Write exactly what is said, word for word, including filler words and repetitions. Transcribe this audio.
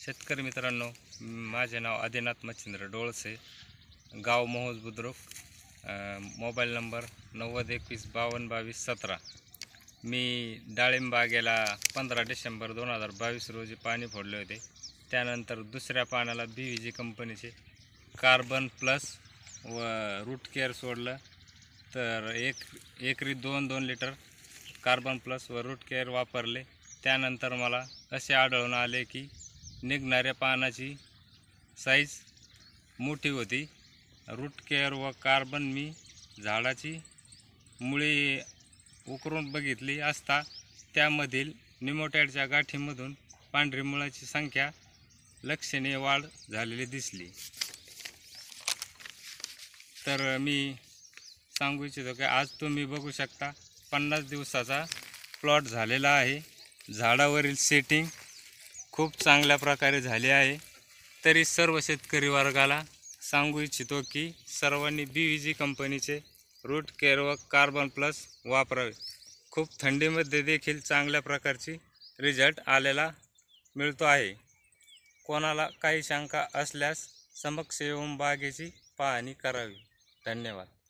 शेतकरी मित्रांनो, माझे नाव आदिनाथ मच्छिंद्र डोळसे, गाव मोहोज बुद्रुक, मोबाईल नंबर नव्वद एकवीस बावन्न बावीस सतरा. मी डाळिंब बागेला पंधरा डिसेंबर दोन हजार बावीस रोजी पाणी फोडले होते. त्यानंतर दुसऱ्या पानाला बी व्ही जी कंपनीचे कार्बन प्लस व रूट केअर सोडलं. तर एक एकरी दोन दोन लिटर कार्बन प्लस व रूट केअर वापरले. त्यानंतर मला असे आढळून आले की निघणाऱ्या पानाची साईज मोठी होती. रूट केअर व कार्बन मी झाडाची मुळी उकरून बघितली असता त्यामधील निमोटॅडच्या गाठीमधून पांढरी मुळाची संख्या लक्षणीय वाढ झालेली दिसली. तर मी सांगू इच्छितो की आज तुम्ही बघू शकता पन्नास दिवसाचा प्लॉट झालेला आहे. झाडावरील सेटिंग खूप चांगल्या प्रकारे झाले आहे. तरी सर्व शेतकरी वर्गाला सांगू इच्छितो की सर्वांनी बी व्ही जी कंपनीचे रूट केअर व कार्बन प्लस वापरावे. खूप थंडीमध्ये देखील चांगल्या प्रकारची रिझल्ट आलेला मिळतो आहे. कोणाला काही शंका असल्यास समक्ष येऊन बागेची पाहणी करावी. धन्यवाद.